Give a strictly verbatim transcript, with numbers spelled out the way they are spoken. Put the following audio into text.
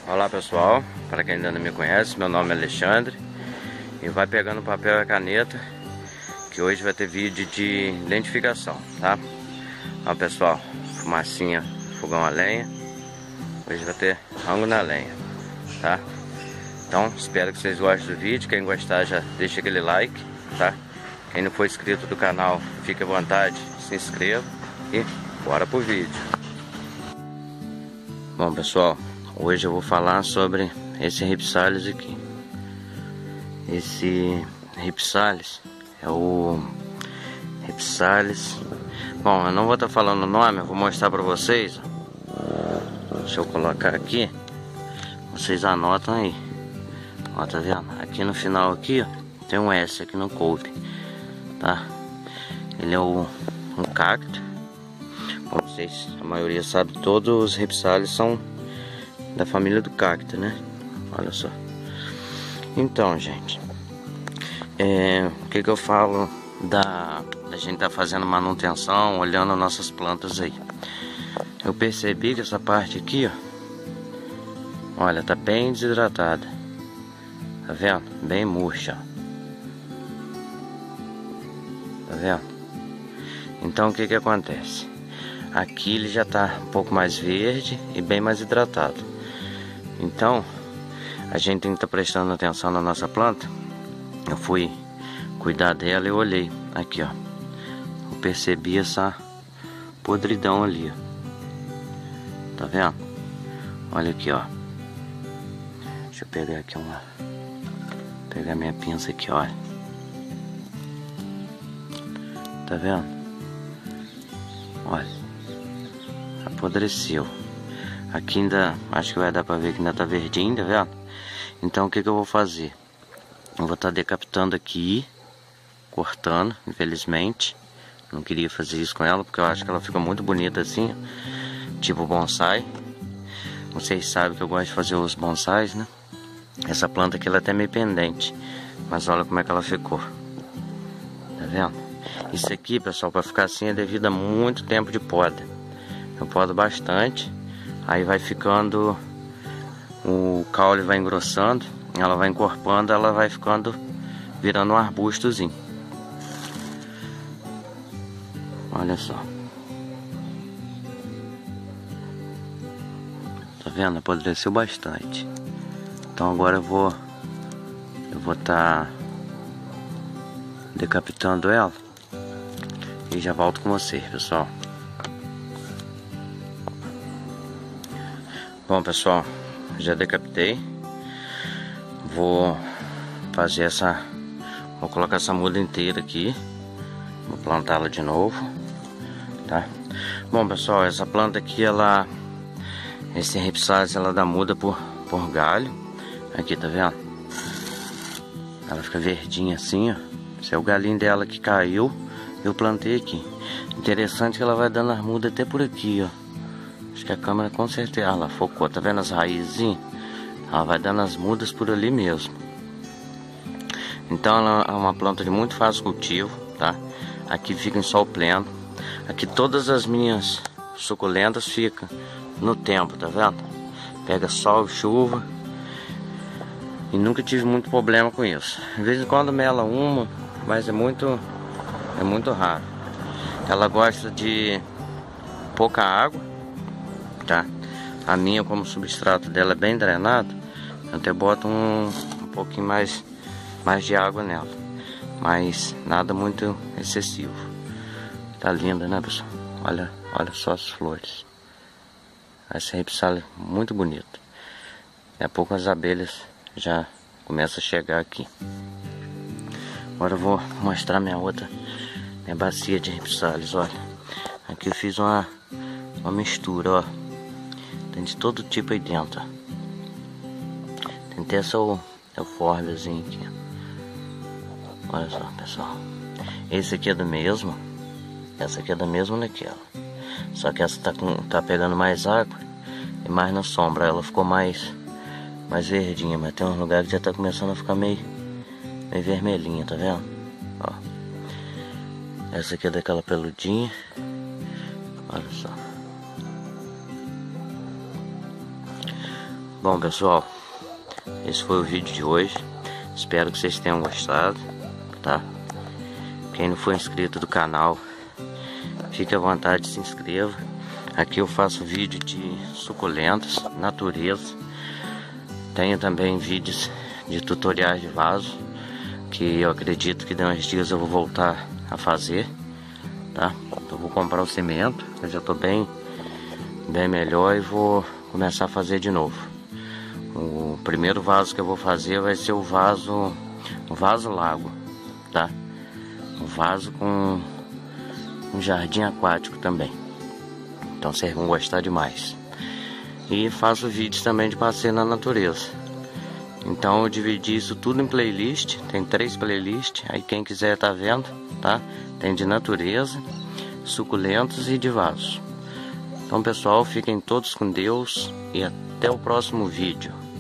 Olá pessoal, para quem ainda não me conhece, meu nome é Alexandre. E vai pegando papel e caneta, que hoje vai ter vídeo de identificação, tá? Ó pessoal, fumacinha, fogão a lenha. Hoje vai ter rango na lenha, tá? Então espero que vocês gostem do vídeo. Quem gostar já deixa aquele like, tá? Quem não for inscrito do canal, fique à vontade, se inscreva e bora pro vídeo. Bom pessoal, hoje eu vou falar sobre esse Ripsalis aqui. Esse Ripsalis é o Ripsalis. Bom, eu não vou estar falando o nome, eu vou mostrar para vocês. Deixa eu colocar aqui. Vocês anotam aí. Ó, tá vendo? Aqui no final aqui, ó, tem um S aqui no couve, tá? Ele é o, um cacto. Como vocês, a maioria sabe, todos os Ripsalis são da família do cacto, né? Olha só. Então, gente, é, o que que eu falo da, da gente tá fazendo manutenção, olhando nossas plantas aí. Eu percebi que essa parte aqui, ó, olha, tá bem desidratada. Tá vendo? Bem murcha. Tá vendo? Então, o que que acontece? Aqui ele já tá um pouco mais verde e bem mais hidratado. Então, a gente tem que estar prestando atenção na nossa planta. Eu fui cuidar dela e eu olhei aqui, ó. Eu percebi essa podridão ali, ó. Tá vendo? Olha aqui, ó. Deixa eu pegar aqui uma... Pegar minha pinça aqui, olha. Tá vendo? Olha. Apodreceu. Aqui ainda, acho que vai dar pra ver que ainda tá verdinho, tá vendo? Então o que que eu vou fazer? Eu vou estar decapitando aqui, cortando, infelizmente. Não queria fazer isso com ela, porque eu acho que ela fica muito bonita assim, tipo bonsai. Vocês sabem que eu gosto de fazer os bonsais, né? Essa planta aqui ela é até meio pendente, mas olha como é que ela ficou. Tá vendo? Isso aqui, pessoal, para ficar assim é devido a muito tempo de poda. Eu podo bastante, aí vai ficando, o caule vai engrossando, ela vai encorpando, ela vai ficando, virando um arbustozinho. Olha só. Tá vendo? Apodreceu bastante. Então agora eu vou, eu vou estar decapitando ela e já volto com vocês, pessoal. Bom pessoal, já decapitei. Vou fazer essa, vou colocar essa muda inteira aqui. Vou plantá-la de novo, tá? Bom pessoal, essa planta aqui, ela, esse Ripsalis, ela dá muda por, por galho. Aqui, tá vendo? Ela fica verdinha assim, ó. Esse é o galinho dela que caiu. Eu plantei aqui. Interessante que ela vai dando as mudas até por aqui, ó. Acho que a câmera com certeza, ela focou, tá vendo as raízes? Ela vai dando as mudas por ali mesmo. Então ela é uma planta de muito fácil cultivo, tá? Aqui fica em sol pleno. Aqui todas as minhas suculentas ficam no tempo, tá vendo? Pega sol, chuva. E nunca tive muito problema com isso. De vez em quando mela uma, mas é muito, é muito raro. Ela gosta de pouca água, tá? A minha, como o substrato dela é bem drenado, eu até boto um, um pouquinho mais, mais de água nela, mas nada muito excessivo. Tá linda, né, pessoal? Olha, olha só as flores. Essa Ripsalis é muito bonita. Daqui a pouco as abelhas já começam a chegar aqui. Agora eu vou mostrar minha outra, minha bacia de Ripsalis, olha. Aqui eu fiz uma, uma mistura, ó. Tem de todo tipo aí dentro, ó. Tem até essa eufórbiazinha aqui, ó. Olha só, pessoal. Esse aqui é do mesmo. Essa aqui é da mesma daquela. Só que essa tá, com, tá pegando mais água e mais na sombra. Ela ficou mais... mais verdinha, mas tem uns lugares que já tá começando a ficar meio, meio vermelhinha, tá vendo? Ó. Essa aqui é daquela peludinha. Olha só. Bom, pessoal, esse foi o vídeo de hoje. Espero que vocês tenham gostado, tá? Quem não for inscrito do canal, fique à vontade, se inscreva. Aqui eu faço vídeo de suculentas, natureza. Tenho também vídeos de tutoriais de vaso, que eu acredito que daqui uns dias eu vou voltar a fazer, tá? Eu vou comprar o cimento, eu já tô bem, bem melhor e vou começar a fazer de novo. O primeiro vaso que eu vou fazer vai ser o vaso, o vaso lago, tá? Um vaso com um jardim aquático também. Então vocês vão gostar demais. E faço vídeos também de passeio na natureza. Então eu dividi isso tudo em playlist. Tem três playlists. Aí quem quiser tá vendo, tá? Tem de natureza, suculentos e de vaso. Então pessoal, fiquem todos com Deus e até o próximo vídeo.